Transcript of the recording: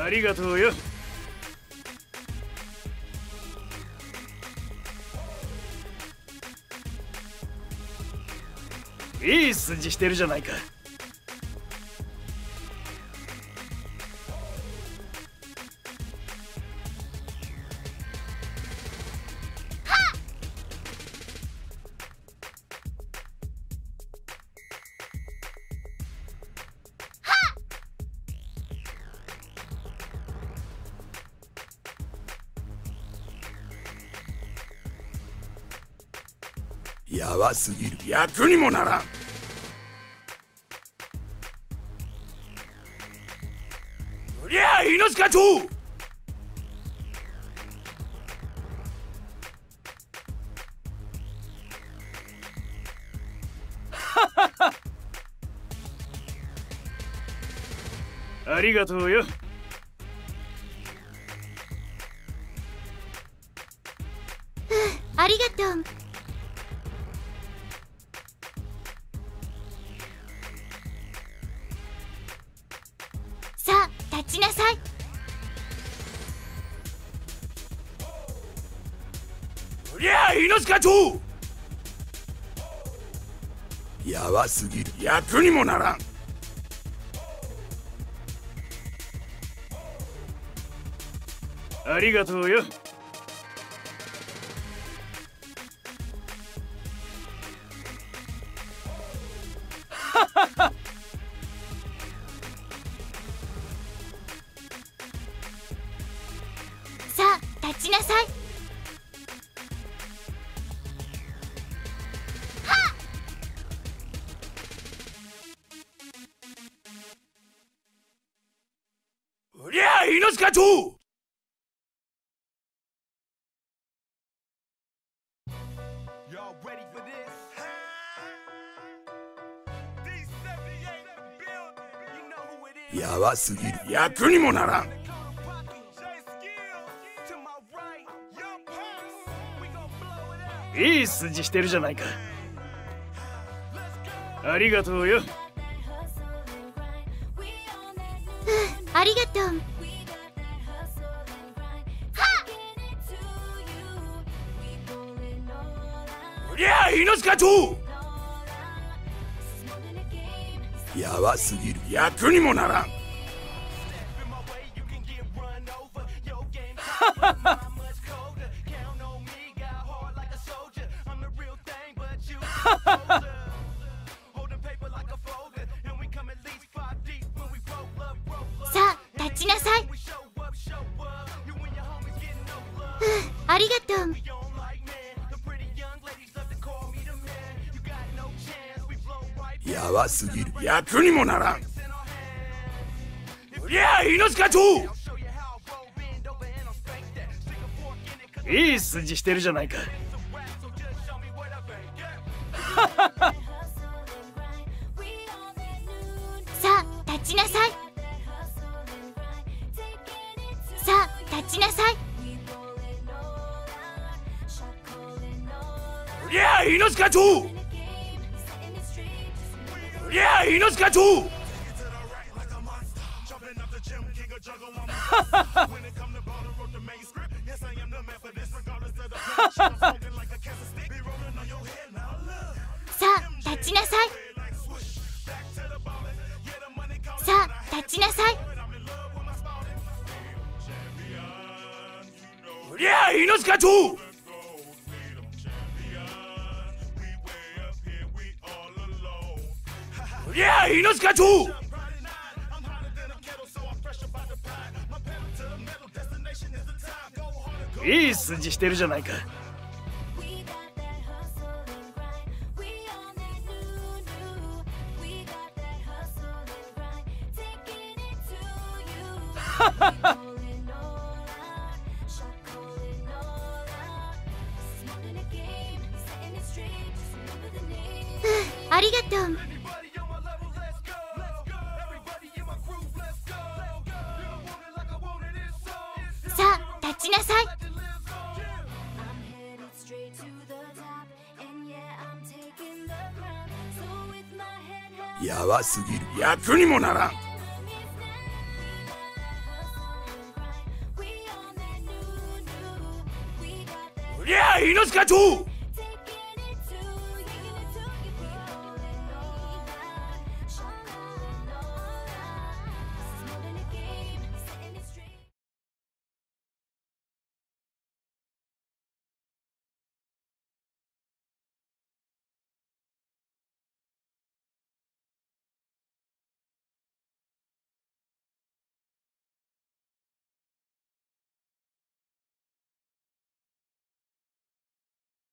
ありがとうよ。いい筋してるじゃないか。 やばすぎる。役にもならん。うりゃあ命課長。 ありがとうよ。 ありがとう。さあ立ちなさい。 うりゃあ命課長。やばすぎる。役にもならん。 ありがとうよ。 さあ立ちなさい。 うりゃあ命課長。やばすぎる。役にもならん。 いい筋してるじゃないか。ありがとうよ。 ありがとう。 うりゃあ命課長。やばすぎる。役にもならん。 さあ立ちなさい。ありがとう。 やばすぎる。役にもならん。うりゃあ命課長。 いい筋してるじゃないか。 さあ立ちなさい。さあ立ちなさい。 うりゃあ命課長。うりゃあ命課長。 さあ立ちなさい。さあ立ちなさい。 うりゃあ命課長。うりゃあ命課長。 いい筋してるじゃないか。 ありがとう。さあ立ちなさい。 やばすぎる。役にもならん。 りゃ猪塚町